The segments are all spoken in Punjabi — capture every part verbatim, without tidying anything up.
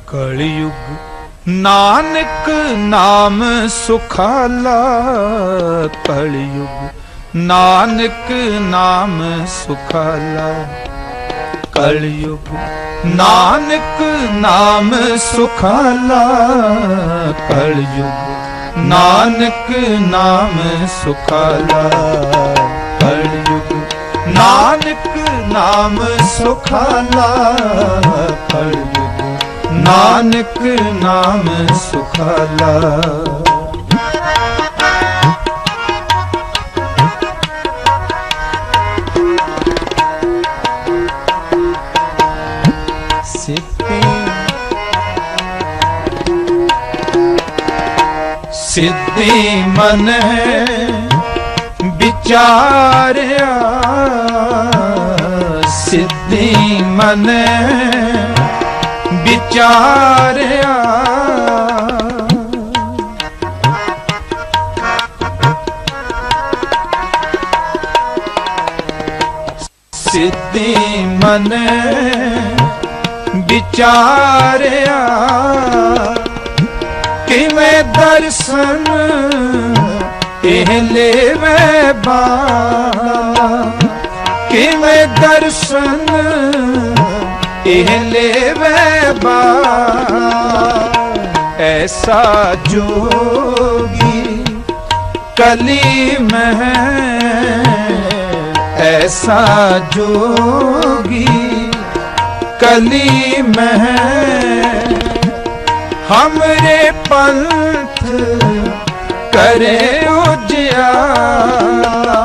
कलयुग नानक नाम सुखाला, कलयुग नानक नाम सुखाला, कलयुग नानक नाम सुखाला, कलयुग नानक नाम सुखाला, कलयुग नानक नाम सुखाला, कलयुग नानक नाम सुखाला। सिद्धि मन विचार्या, सिद्धि मन विचार्या, सिद्धि मन विचार्या, किवें दर्शन एह लेवे बाला, किवें दर्शन एह लेवे बाला, ऐसा जोगी कली में, ऐसा जोगी कली में, हमरे पंथ करे उजियारा,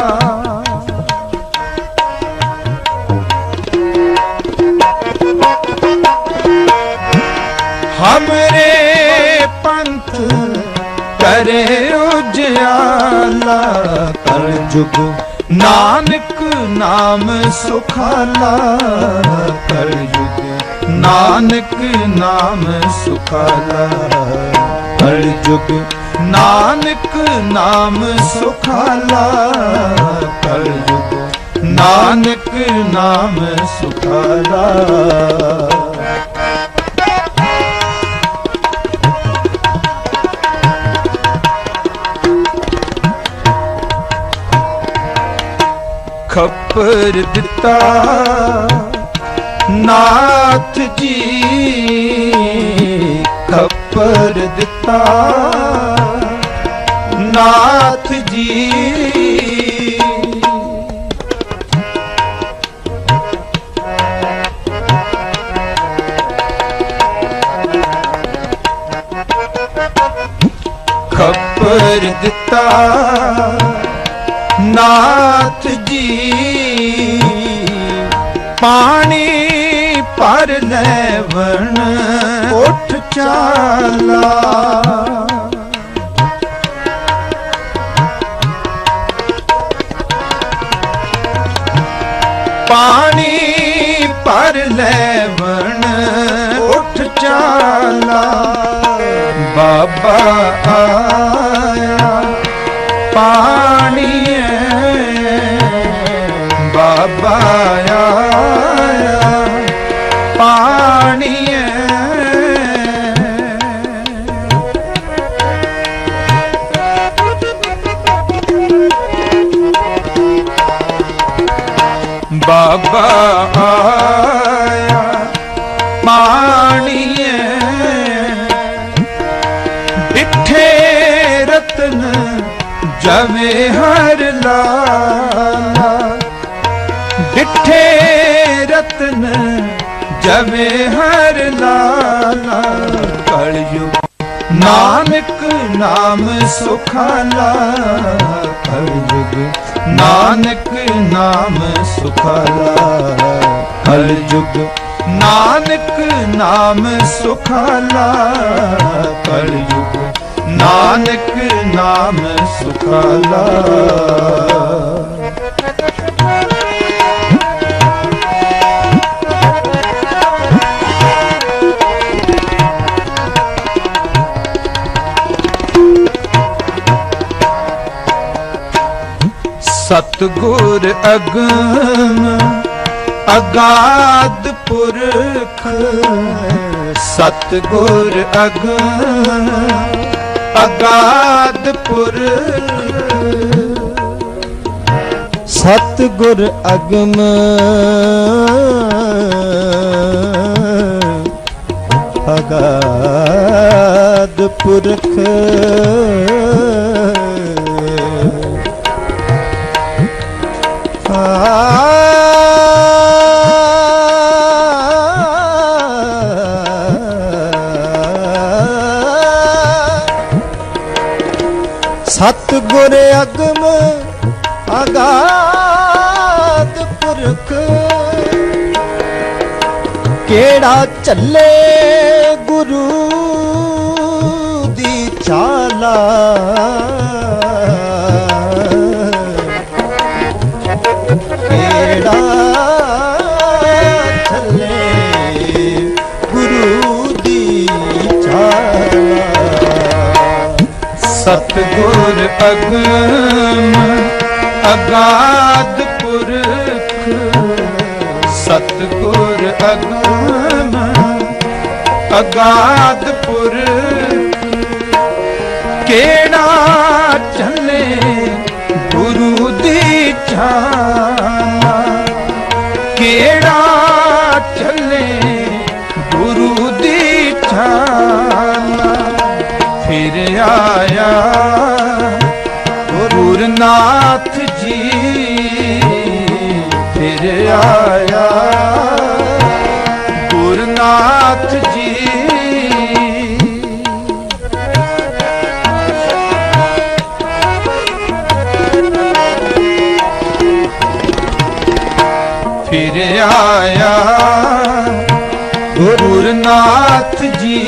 हमरे पंथ करे उजियाला, कलयुग नानक नाम सुखाला, कलयुग नानक नाम सुखाला, कलयुग नानक नाम सुखाला, कलयुग नानक नाम सुखाला। खप्पर दिता नाथ जी, खप्पर दिता नाथ जी, खप्पर दिता नाथ जी, पानी पर लेवण उठ चाला, पानी पर लेवण उठ चाला, बाबा आया पानी, बाबा आया पानी, बाबा आया पानी, डिठे रतन जवे हर लाला, डिठे रतन जवे हर लाला, कलयुग नानक नाम सुखाला, कलयुग नानक नाम सुखाला, कलयुग नानक नाम सुखाला, कलयुग नानक नाम सुखाला। सतगुर अगम अगाध पुरख, ਸਤਿਗੁਰ ਅਗਮ ਅਗਾਧ ਪੁਰਖ। ਸਤਿਗੁਰ ਅਗਮ ਅਗਾਧ ਪੁਰਖ। ਸਤਿਗੁਰ ਅਗਮ ਅਗਾਧ ਪੁਰਖ। ਕਿਹੜਾ ਚੱਲੇ ਗੁਰੂ ਦੀ ਚਾਲਾ। ਕਿਹੜਾ ਚੱਲੇ ਗੁਰੂ ਦੀ ਚਾਲਾ। ਸਤਿਗੁਰ ਅਗਮ ਅਗਾਧ ਪੁਰਖ। ਸਤਿਗੁਰ ਅਗਮ ਅਗਾਧ ਪੁਰਖ। ਕਿਹੜਾ ਚੱਲੇ ਗੁਰੂ ਦੀ ਚਾਲਾ। ਕਿਹੜਾ ਚੱਲੇ ਗੁਰੂ ਦੀ ਚਾਲਾ। ਫਿਰ ਆਇਆ ਗੁਰਨਾਥ ਜੀ। ਫਿਰ ਆਇਆ ਗੁਰਨਾਥ ਜੀ। ਫਿਰ ਆਇਆ ਗੁਰਨਾਥ ਜੀ।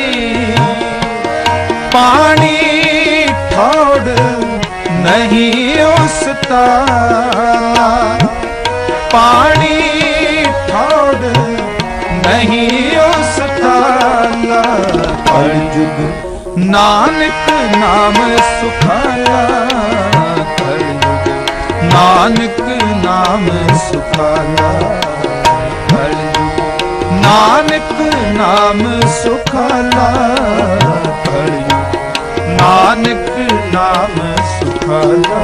ਪਾਣੀ ਠੋੜ ਨਹੀਂ ਉਸ ਤਾਲਾ। ਪਾਣੀ ਠੋੜ ਨਹੀਂ ਉਸ ਤਾਲਾ। ਕਲਯੁਗ ਨਾਨਕ ਨਾਮ ਸੁਖਾਲਾ। ਕਲਯੁਗ ਨਾਨਕ ਨਾਮ ਸੁਖਾਲਾ। ਕਲਯੁਗ ਨਾਨਕ ਨਾਮ ਸੁਖਾਲਾ। ਕਲਯੁਗ ਨਾਨਕ ਨਾਮ ਸੁਖਾਲਾ।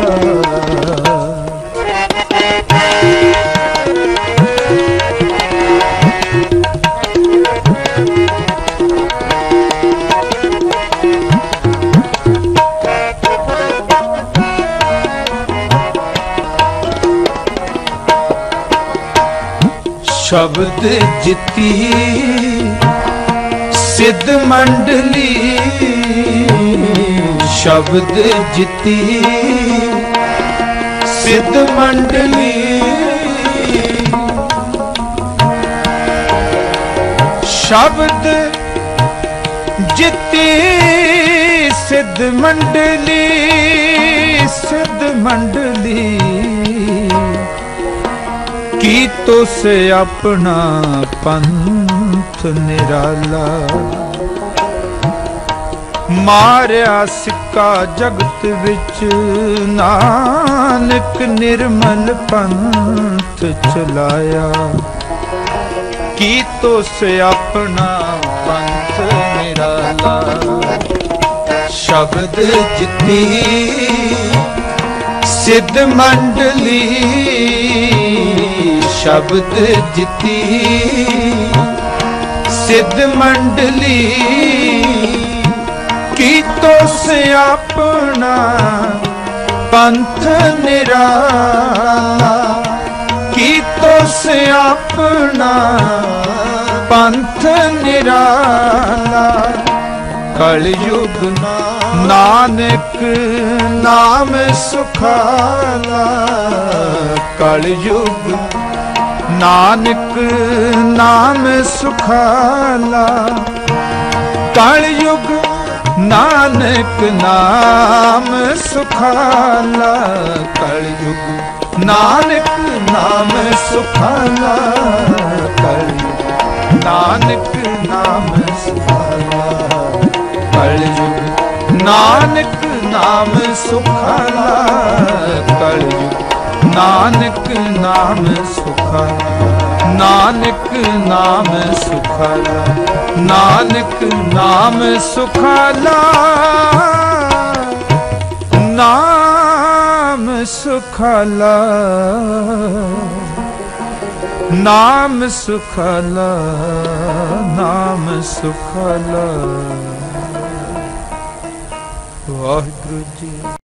ਸ਼ਬਦ ਜਿਤੀ ਸਿੱਧ ਮੰਡਲੀ। ਸ਼ਬਦ ਜਿਤੀ ਸਿੱਧ ਮੰਡਲੀ। ਸ਼ਬਦ ਜਿਤੀ ਸਿੱਧ ਮੰਡਲੀ। ਸਿੱਧ ਮੰਡਲੀ ਕੀ ਤੁਸ ਆਪਣਾ ਪੰਥ ਨਿਰਾਲਾ। ਮਾਰਿਆ ਸਿੱਕਾ ਜਗਤ ਵਿੱਚ ਨਾਨਕ ਨਿਰਮਲ ਪੰਥ ਚਲਾਇਆ। ਕੀ ਤੁਸ ਆਪਣਾ ਪੰਥ ਨਿਰਾਲਾ। ਸ਼ਬਦ ਜਿਤੀ ਸਿੱਧ ਮੰਡਲੀ। ਸ਼ਬਦ ਜਿਤੀ ਸਿੱਧ ਮੰਡਲੀ। ਕੀ ਤੁਸ ਆਪਣਾ ਪੰਥ ਨਿਰਾਲਾ। ਕੀ ਤੁਸ ਆਪਣਾ ਪੰਥ ਨਿਰਾਲਾ। ਕਲਯੁਗ ਨਾਨਕ ਨਾਮ ਸੁਖਾਲਾ। ਕਲਯੁਗ ਨਾਨਕ ਨਾਮ ਸੁਖਾਲਾ। ਕਲਯੁਗ ਨਾਨਕ ਨਾਮ ਸੁਖਾਲਾ। ਕਲਯੁਗ ਨਾਨਕ ਨਾਮ ਸੁਖਾਲਾ। ਕਲਯੁਗ ਨਾਨਕ ਨਾਮ ਸੁਖਾਲਾ। ਕਲਯੁਗ ਨਾਨਕ ਨਾਮ ਸੁਖਾਲਾ। ਕਲਯੁਗ ਨਾਨਕ ਨਾਮ ਸੁਖਾਲਾ। ਨਾਨਕ ਨਾਮ ਸੁਖਾਲਾ, ਨਾਨਕ ਨਾਮ ਸੁਖਾਲਾ, ਨਾਮ ਸੁਖਾਲਾ, ਨਾਮ ਸੁਖਾਲਾ, ਨਾਮ ਸੁਖਾਲਾ। ਵਾਹਿਗੁਰੂ ਜੀ।